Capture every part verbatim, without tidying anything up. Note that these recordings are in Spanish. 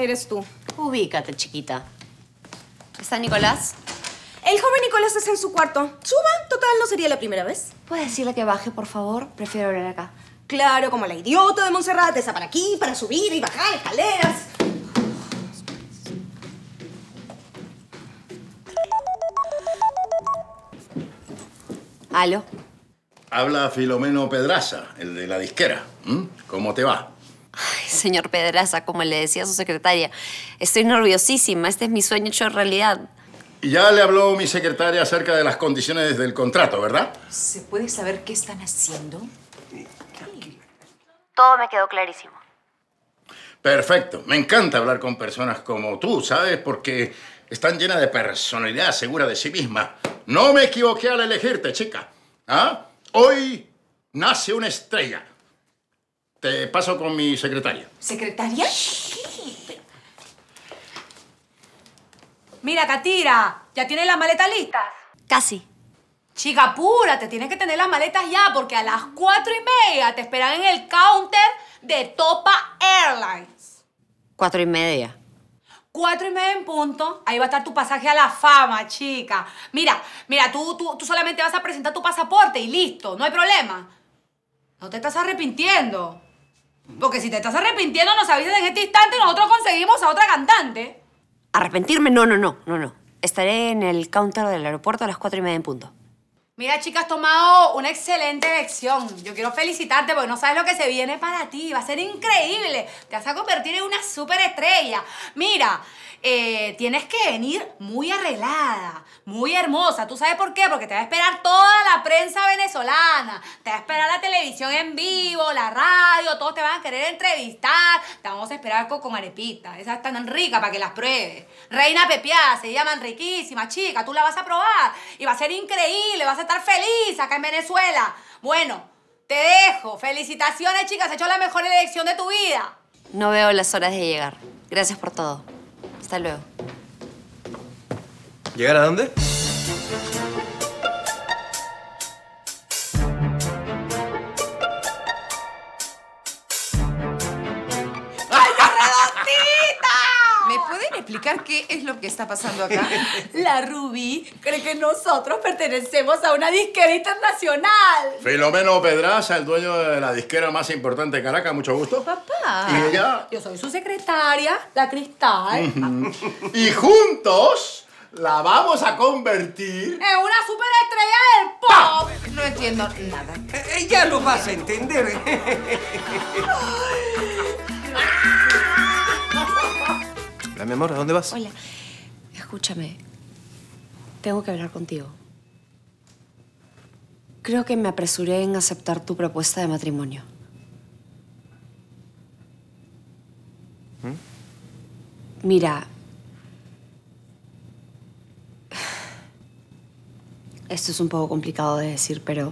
eres tú. Ubícate, chiquita. ¿Está Nicolás? El joven Nicolás está en su cuarto. Suba, total, no sería la primera vez. ¿Puedes decirle que baje, por favor? Prefiero hablar acá. Claro, como la idiota de Montserrat, esa para aquí, para subir y bajar escaleras. ¿Aló? Habla Filomeno Pedraza, el de la disquera. ¿Mm? ¿Cómo te va? Ay, señor Pedraza, como le decía a su secretaria, estoy nerviosísima. Este es mi sueño hecho realidad. Y ya le habló mi secretaria acerca de las condiciones del contrato, ¿verdad? ¿Se puede saber qué están haciendo? Todo me quedó clarísimo. Perfecto. Me encanta hablar con personas como tú, ¿sabes? Porque están llenas de personalidad, segura de sí misma. No me equivoqué al elegirte, chica. ¿Ah? Hoy nace una estrella. Te paso con mi secretaria. ¿Secretaria? ¿Qué? Mira, Katira, ¿ya tienes las maletas listas? Casi. Chica, apúrate, tienes que tener las maletas ya, porque a las cuatro y media te esperan en el counter de Topa Airlines. Cuatro y media. Cuatro y media en punto, ahí va a estar tu pasaje a la fama, chica. Mira, mira, tú, tú, tú solamente vas a presentar tu pasaporte y listo, no hay problema. No te estás arrepintiendo. Porque si te estás arrepintiendo, nos avisas en este instante y nosotros conseguimos a otra cantante. ¿Arrepentirme? No, no, no, no, no. Estaré en el counter del aeropuerto a las cuatro y media en punto. Mira, chica, has tomado una excelente elección. Yo quiero felicitarte porque no sabes lo que se viene para ti. Va a ser increíble. Te vas a convertir en una superestrella. Mira, eh, tienes que venir muy arreglada, muy hermosa. ¿Tú sabes por qué? Porque te va a esperar toda la prensa venezolana. Te va a esperar la televisión en vivo, la radio. Todos te van a querer entrevistar. Te vamos a esperar con, con arepitas. Esas están tan ricas para que las pruebes. Reina pepiada, se llaman riquísimas, chica. Tú la vas a probar y va a ser increíble. Vas a estar feliz acá en Venezuela. Bueno, te dejo. Felicitaciones, chicas. Has hecho la mejor elección de tu vida. No veo las horas de llegar. Gracias por todo. Hasta luego. ¿Llegar a dónde? ¿Me pueden explicar qué es lo que está pasando acá? La Rubí cree que nosotros pertenecemos a una disquera internacional. Filomeno Pedraza, el dueño de la disquera más importante de Caracas. Mucho gusto. Papá. Y ella... Yo soy su secretaria, la Cristal. Y juntos la vamos a convertir... En una superestrella del pop. No entiendo nada. Eh, ya lo vas a entender. Hola, mi amor, ¿a dónde vas? Hola. Escúchame. Tengo que hablar contigo. Creo que me apresuré en aceptar tu propuesta de matrimonio. ¿Mm? Mira... Esto es un poco complicado de decir, pero...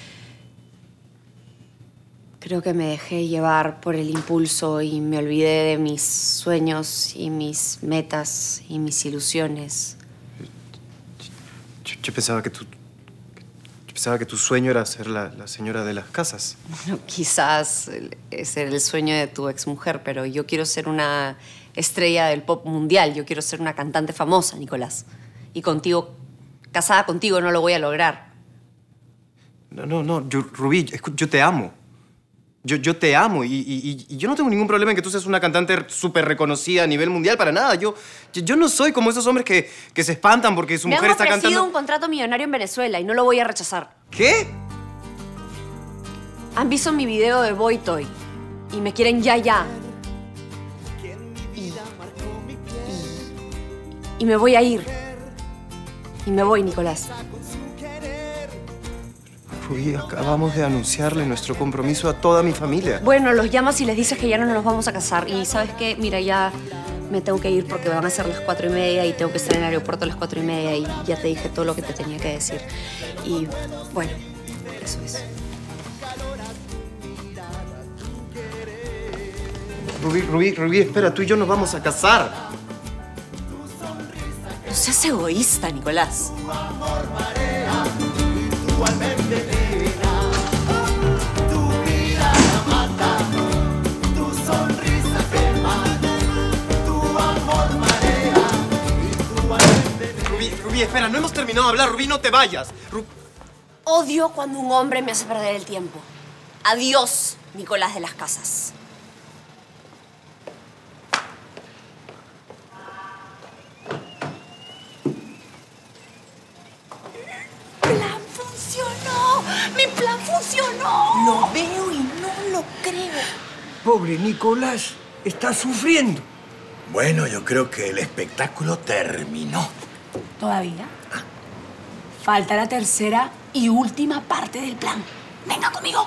Creo que me dejé llevar por el impulso y me olvidé de mis sueños y mis metas y mis ilusiones. Yo, yo pensaba que tu... Yo pensaba que tu sueño era ser la, la señora de las casas. Bueno, quizás ese era el sueño de tu exmujer, pero yo quiero ser una estrella del pop mundial. Yo quiero ser una cantante famosa, Nicolás. Y contigo, casada contigo, no lo voy a lograr. No, no, no. Yo, Rubí, escu- yo te amo. Yo, yo te amo y, y, y yo no tengo ningún problema en que tú seas una cantante súper reconocida a nivel mundial, para nada. Yo, yo, yo no soy como esos hombres que, que se espantan porque su Me mujer han está ofrecido cantando... un contrato millonario en Venezuela y no lo voy a rechazar. ¿Qué? Han visto mi video de Boy Toy y me quieren ya, ya. Y, y, y me voy a ir. Y me voy, Nicolás. Rubí, acabamos de anunciarle nuestro compromiso a toda mi familia. Bueno, los llamas y les dices que ya no nos vamos a casar. Y ¿sabes qué? Mira, ya me tengo que ir porque van a ser las cuatro y media y tengo que estar en el aeropuerto a las cuatro y media y ya te dije todo lo que te tenía que decir. Y bueno, eso es. Rubí, Rubí, Rubí, espera, tú y yo nos vamos a casar. No seas egoísta, Nicolás. Tu sonrisa que mata, tu Rubí, espera, no hemos terminado de hablar. Rubí, no te vayas. Ru... Odio cuando un hombre me hace perder el tiempo. Adiós, Nicolás de las Casas. ¡Plan funcionó! ¡Mi plan funcionó! Lo veo y no lo creo. Pobre Nicolás, está sufriendo. Bueno, yo creo que el espectáculo terminó. ¿Todavía? Falta la tercera y última parte del plan. ¡Venga conmigo!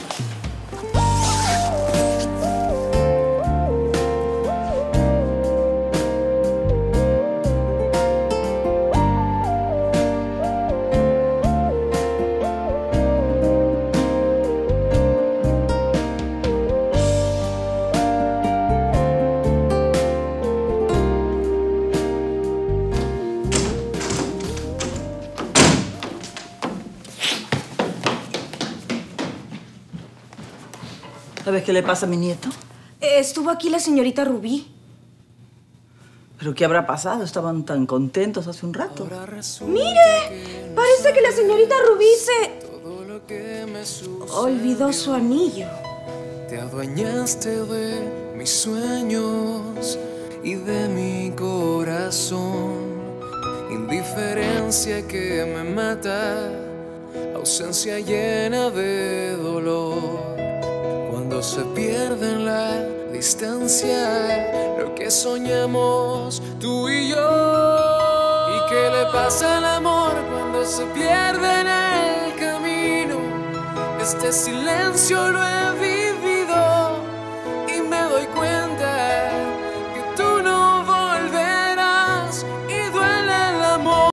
¿Sabes qué le pasa a mi nieto? Eh, estuvo aquí la señorita Rubí. ¿Pero qué habrá pasado? Estaban tan contentos hace un rato. ¡Mire! Parece que la señorita Rubí se... olvidó su anillo. Te adueñaste de mis sueños y de mi corazón. Indiferencia que me mata, ausencia llena de dolor. Cuando se pierde en la distancia lo que soñamos tú y yo. ¿Y qué le pasa al amor cuando se pierde en el camino? Este silencio lo he visto.